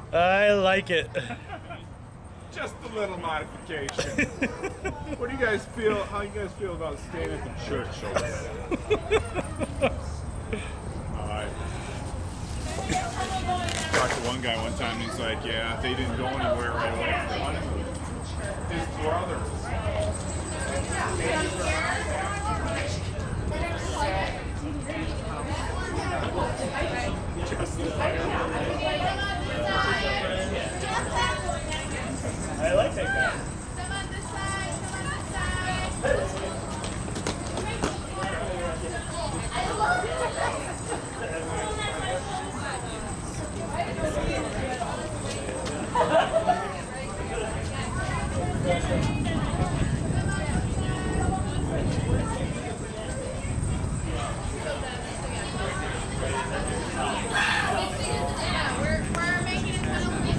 I like it. Just a little modification. What do you guys feel? How you guys feel about staying at the church over there? Talked to one guy one time, and he's like, "Yeah, they didn't go anywhere right away for the honeymoon." His brothers. I like that guy. Come on this side, come on this side. We're making it kind of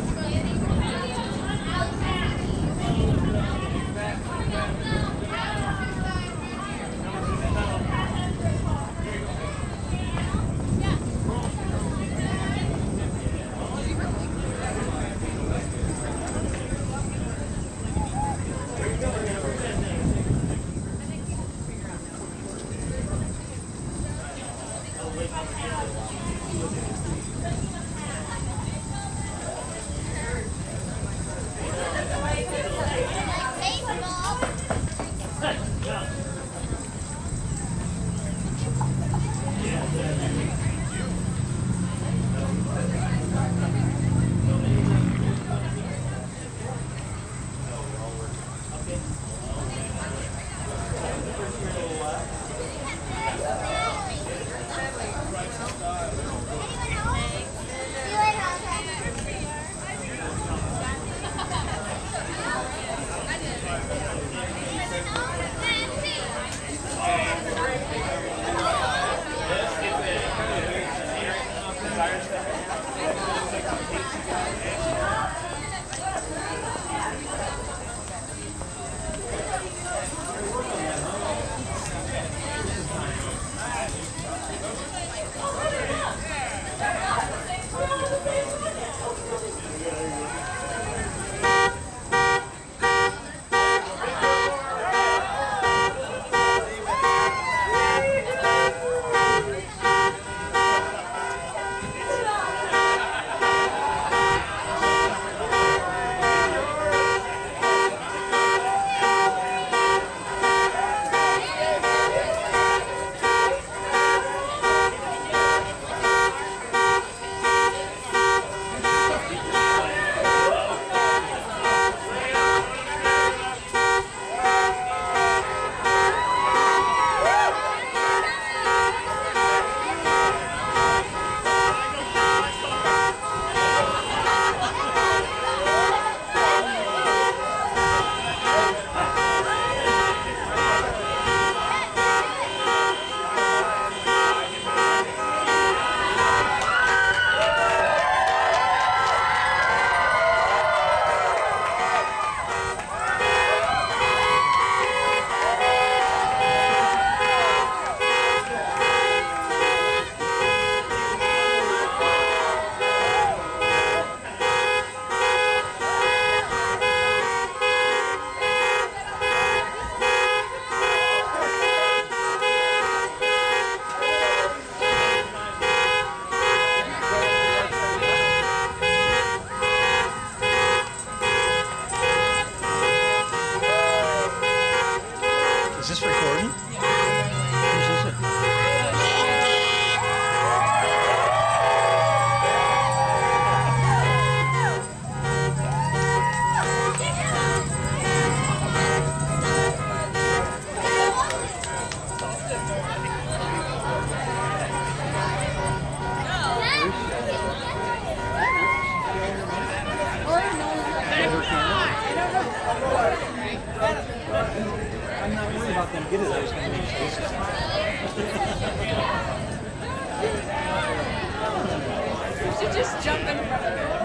just jump in front of it.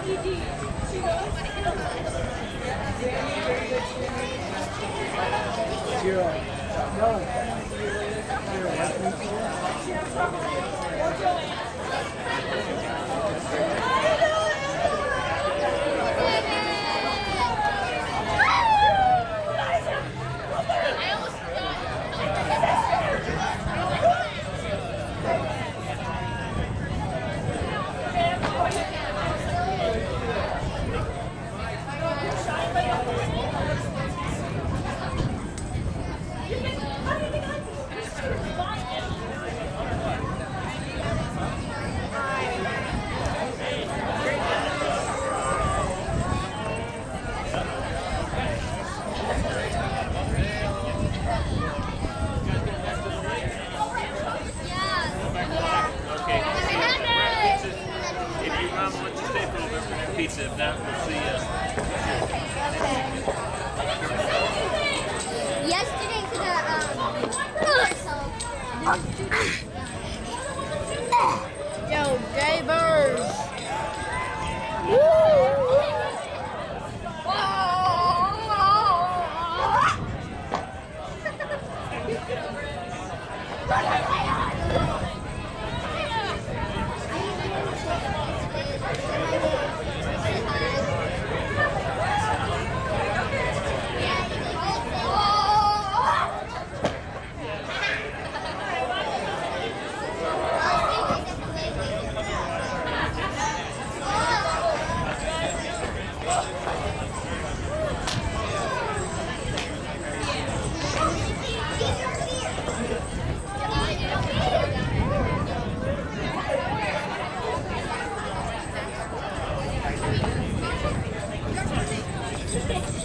Pizza. If not, we'll see you. Yesterday to the Yo, Davers. Thank you.